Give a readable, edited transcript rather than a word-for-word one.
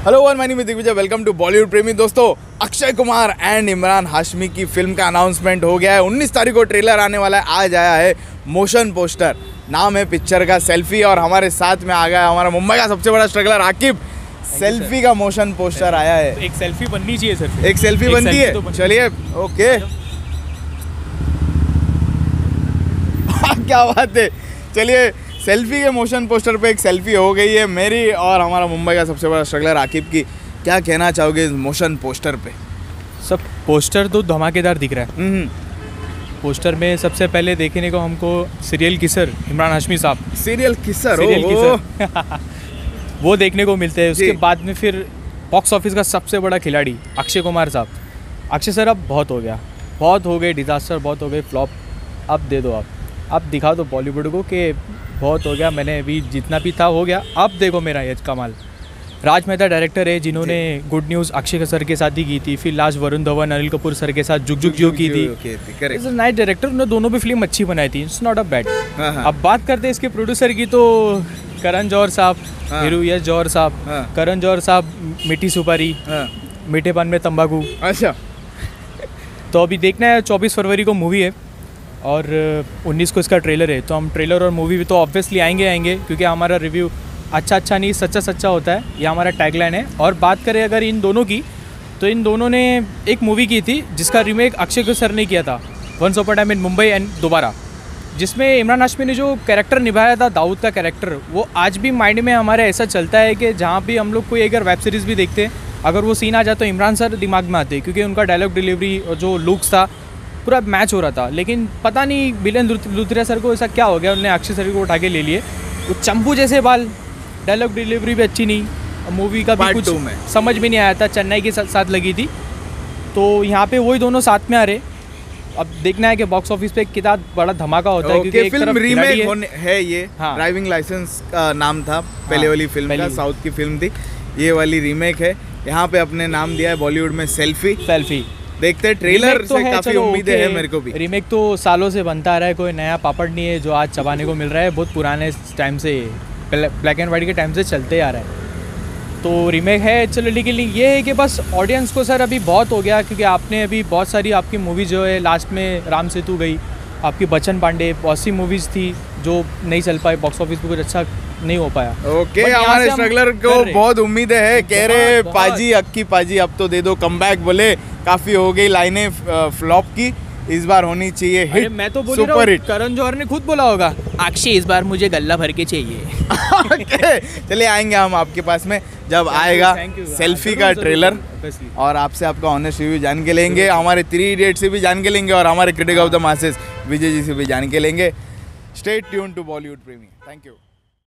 Hello one, my name is Digvijay, welcome to Bollywood प्रेमी। दोस्तों, Akshay Kumar and Emraan Hashmi की फिल्म का अनाउंसमेंट हो गया है। 19 तारीख को ट्रेलर आने वाला है। आज आया है मोशन पोस्टर, नाम है पिक्चर का सेल्फी। और हमारे साथ में आ गया हमारा मुंबई का सबसे बड़ा स्ट्रगलर आकिब। सेल्फी का मोशन पोस्टर आया है। एक सेल्फी बननी चाहिए सर। एक सेल्फी बनती है तो चलिए ओके क्या बात है। चलिए, सेल्फी के मोशन पोस्टर पे एक सेल्फी हो गई है मेरी और हमारा मुंबई का सबसे बड़ा स्ट्रगलर आकिब की। क्या कहना चाहोगे इस मोशन पोस्टर पे? सब पोस्टर तो धमाकेदार दिख रहा है। पोस्टर में सबसे पहले देखने को हमको सीरियल किसर इमरान हाशमी साहब, सीरियल किसर वो देखने को मिलते हैं। उसके बाद में फिर बॉक्स ऑफिस का सबसे बड़ा खिलाड़ी अक्षय कुमार साहब। अक्षय सर, अब बहुत हो गया, बहुत हो गए डिज़ास्टर, बहुत हो गए फ्लॉप। अब दे दो, आप दिखा दो बॉलीवुड को कि बहुत हो गया, मैंने अभी जितना भी था हो गया। अब देखो मेरा ये कमाल। राज मेहता डायरेक्टर है जिन्होंने गुड न्यूज़ अक्षय सर के साथ ही की थी, फिर लास्ट वरुण धवन अनिल कपूर सर के साथ जुग जुग जियो की थी। इज अ नाइस डायरेक्टर, उन्होंने दोनों भी फिल्म अच्छी बनाई थी। It's not a bad. अब बात करते हैं इसके प्रोड्यूसर की, तो करण जौहर साहब, हीरू यश जौहर साहब, करण जौहर साहब मीठी सुपारी, मीठे पान में तंबाकू। अच्छा, तो अभी देखना है, 24 फरवरी को मूवी है और 19 को इसका ट्रेलर है। तो हम ट्रेलर और मूवी भी तो ऑब्वियसली आएंगे क्योंकि हमारा रिव्यू अच्छा नहीं सच्चा होता है, ये हमारा टैगलाइन है। और बात करें अगर इन दोनों की, तो इन दोनों ने एक मूवी की थी जिसका रीमेक अक्षय सर ने किया था, once upon a time in Mumbai and Dobaara, जिसमें इमरान हाशमी ने जो कैरेक्टर निभाया था, दाऊद का कैरेक्टर, वो आज भी माइंड में हमारे ऐसा चलता है कि जहाँ भी हम लोग कोई अगर वेब सीरीज़ भी देखते हैं, अगर वो सीन आ जाए तो इमरान सर दिमाग में आते, क्योंकि उनका डायलॉग डिलीवरी और जो लुक्स था पूरा मैच हो रहा था। लेकिन पता नहीं बिलेन लुथरिया सर को ऐसा क्या हो गया, उन्होंने अक्षय सर को उठा के ले लिए। वो चंपू जैसे बाल, डायलॉग डिलीवरी भी अच्छी नहीं, मूवी का भी कुछ समझ में नहीं आया था, चेन्नई के साथ लगी थी। तो यहाँ पे वही दोनों साथ में आ रहे। अब देखना है कि बॉक्स ऑफिस पे कितना बड़ा धमाका होता है, क्योंकि फिल्म रीमेक है ये। ड्राइविंग लाइसेंस का नाम था पहले वाली फिल्म का, साउथ की फिल्म थी। ये वाली रीमेक है। यहाँ पे अपने नाम दिया है बॉलीवुड में सेल्फी। देखते हैं ट्रेलर से काफी उम्मीदें हैं मेरे को भी। रीमेक तो सालों से बनता आ रहा है, कोई नया पापड़ नहीं है जो आज चबाने को मिल रहा है। बहुत पुराने टाइम से, ब्लैक एंड वाइट के टाइम से चलते आ रहा है। तो रीमेक है, चलो। लेकिन ये है कि बस ऑडियंस को सर अभी बहुत हो गया, क्योंकि आपने अभी बहुत सारी आपकी मूवी जो है, लास्ट में राम सेतु गई, आपकी बच्चन पांडे, बहुत सी मूवीज़ थी जो नहीं चल पाई, बॉक्स ऑफिस पे कुछ अच्छा नहीं हो पाया। ओके, हमारे स्ट्रगलर को बहुत उम्मीदें है, कह रहे पाजी अक्की पाजी अब तो दे दो कमबैक। बोले काफ़ी हो गई लाइनें फ्लॉप की, इस बार होनी चाहिए हिट। मैं तो बोल रहा हूँ, करण जौहर ने खुद बोला होगा, अक्षय इस बार मुझे गल्ला भर के चाहिए। चलिए, आएंगे हम आपके पास में जब आएगा सेल्फी का ट्रेलर, और आपसे आपका ऑनेस्ट रिव्यू जान के लेंगे, हमारे 3 इडियट्स से भी जान के लेंगे, और हमारे critic of the masses Vijay ji से भी जान के लेंगे। स्टे ट्यून टू बॉलीवुड प्रेमी। Thank you.